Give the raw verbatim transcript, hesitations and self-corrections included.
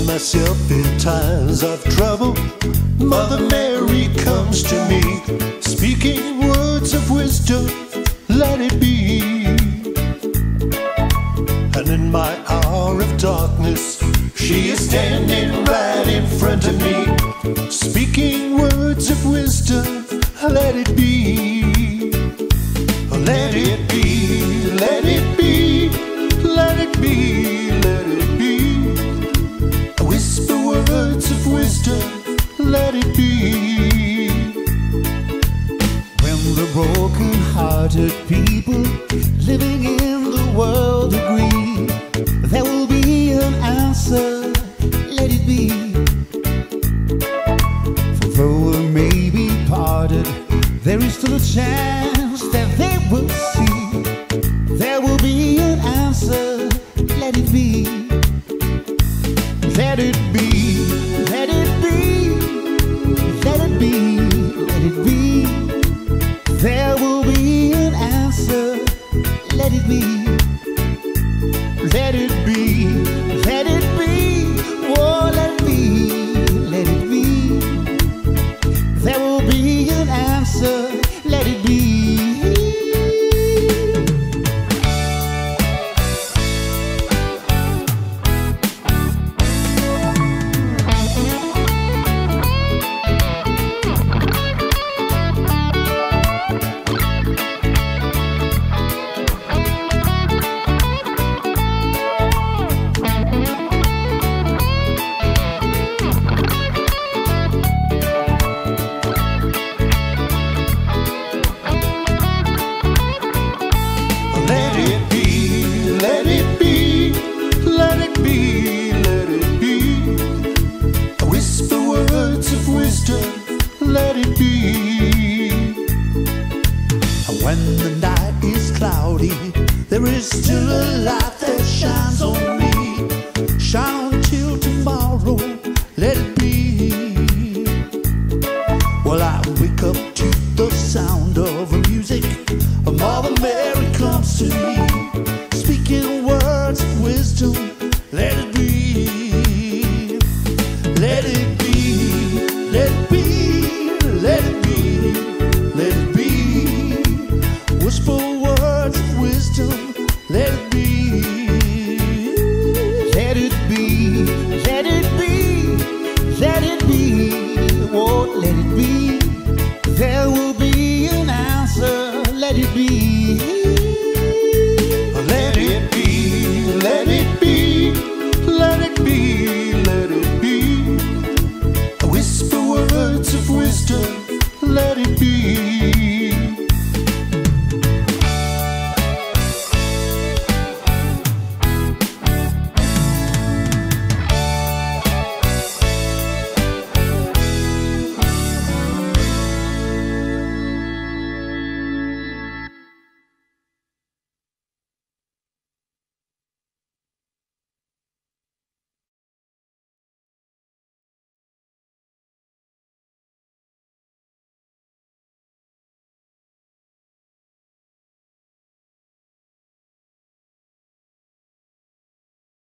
find myself in times of trouble, Mother Mary comes to me, speaking words of wisdom, let it be. And in my hour of darkness, she is standing right in front of me, speaking words of wisdom, let it be. Let it be, let it be, let it be, let it be. Whisper words of wisdom, let it be. When the broken-hearted people living in the world agree, there will be an answer, let it be. For though we may be parted, there is still a chance that they will see. There will be an answer, let it be. Let it be, let it be, let it be, let it be. There will be an answer, let it be. Let it be, let it be, oh let it be, let it be. There will be an answer, let it be. Let it be. When the night is cloudy, there is still a light that shines on me. Shine until tomorrow, let it be. Well, I wake up to the sound of music. Mother Mary comes to me.